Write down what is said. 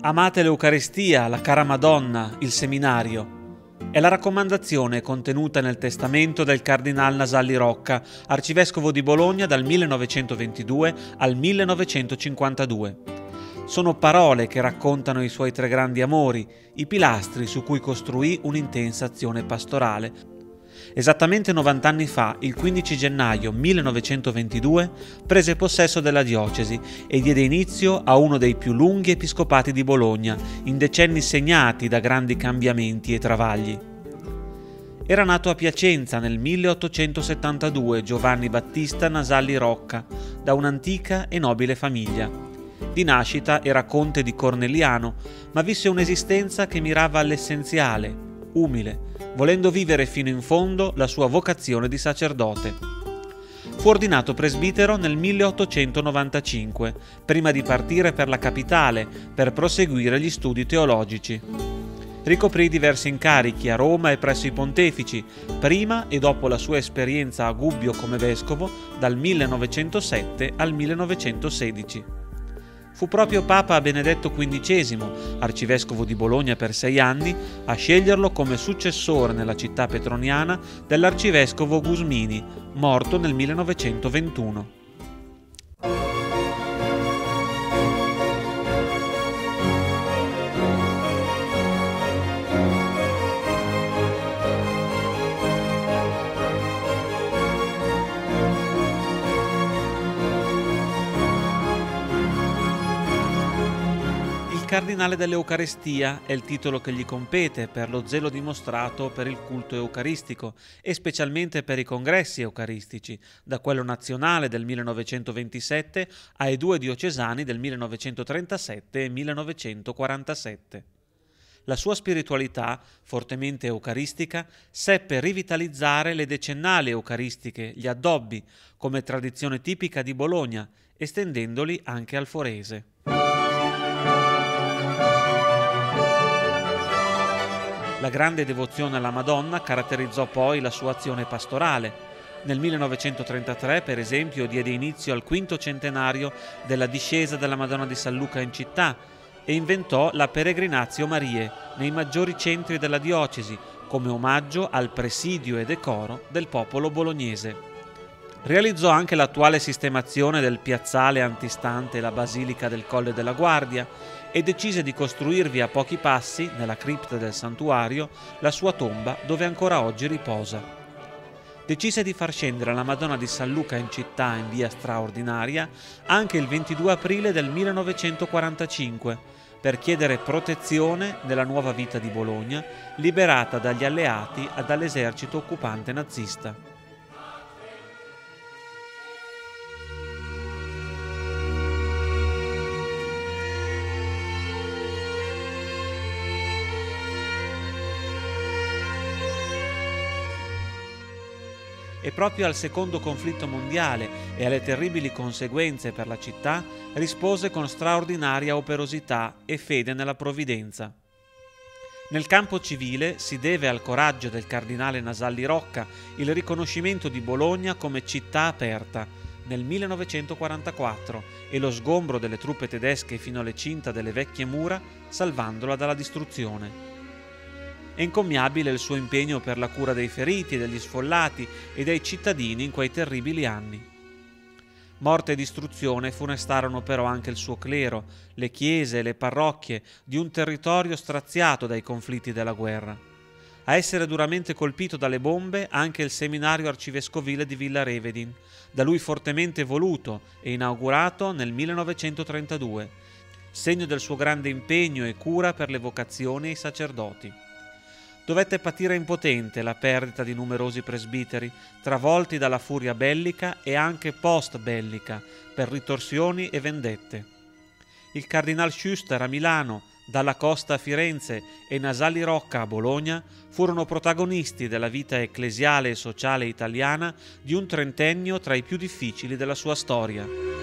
Amate l'Eucaristia, la cara Madonna, il seminario. È la raccomandazione contenuta nel testamento del Cardinal Nasalli Rocca, arcivescovo di Bologna dal 1922 al 1952. Sono parole che raccontano i suoi tre grandi amori, i pilastri su cui costruì un'intensa azione pastorale. Esattamente 90 anni fa, il 15 gennaio 1922, prese possesso della diocesi e diede inizio a uno dei più lunghi episcopati di Bologna, in decenni segnati da grandi cambiamenti e travagli. Era nato a Piacenza nel 1872 Giovanni Battista Nasalli Rocca, da un'antica e nobile famiglia. Di nascita era conte di Corneliano, ma visse un'esistenza che mirava all'essenziale, umile, volendo vivere fino in fondo la sua vocazione di sacerdote. Fu ordinato presbitero nel 1895, prima di partire per la capitale per proseguire gli studi teologici. Ricoprì diversi incarichi a Roma e presso i pontefici, prima e dopo la sua esperienza a Gubbio come vescovo dal 1907 al 1916. Fu proprio Papa Benedetto XV, arcivescovo di Bologna per 6 anni, a sceglierlo come successore nella città petroniana dell'arcivescovo Gusmini, morto nel 1921. Cardinale dell'Eucaristia è il titolo che gli compete per lo zelo dimostrato per il culto eucaristico e specialmente per i congressi eucaristici, da quello nazionale del 1927 ai 2 diocesani del 1937 e 1947. La sua spiritualità, fortemente eucaristica, seppe rivitalizzare le decennali eucaristiche, gli addobbi, come tradizione tipica di Bologna, estendendoli anche al Forese. La grande devozione alla Madonna caratterizzò poi la sua azione pastorale. Nel 1933, per esempio, diede inizio al 5° centenario della discesa della Madonna di San Luca in città e inventò la Peregrinatio Mariae nei maggiori centri della diocesi, come omaggio al presidio e decoro del popolo bolognese. Realizzò anche l'attuale sistemazione del piazzale antistante la Basilica del Colle della Guardia e decise di costruirvi a pochi passi, nella cripta del santuario, la sua tomba dove ancora oggi riposa. Decise di far scendere la Madonna di San Luca in città in via straordinaria anche il 22 aprile del 1945 per chiedere protezione nella nuova vita di Bologna, liberata dagli alleati e dall'esercito occupante nazista. E proprio al secondo conflitto mondiale e alle terribili conseguenze per la città rispose con straordinaria operosità e fede nella provvidenza. Nel campo civile si deve al coraggio del cardinale Nasalli Rocca il riconoscimento di Bologna come città aperta nel 1944 e lo sgombro delle truppe tedesche fino alle cinta delle vecchie mura, salvandola dalla distruzione. È incommiabile il suo impegno per la cura dei feriti, degli sfollati e dei cittadini in quei terribili anni. Morte e distruzione funestarono però anche il suo clero, le chiese e le parrocchie di un territorio straziato dai conflitti della guerra. A essere duramente colpito dalle bombe anche il seminario arcivescovile di Villa Revedin, da lui fortemente voluto e inaugurato nel 1932, segno del suo grande impegno e cura per le vocazioni e i sacerdoti. Dovette patire impotente la perdita di numerosi presbiteri, travolti dalla furia bellica e anche post-bellica, per ritorsioni e vendette. Il cardinal Schuster a Milano, Dalla Costa a Firenze e Nasalli Rocca a Bologna furono protagonisti della vita ecclesiale e sociale italiana di un trentennio tra i più difficili della sua storia.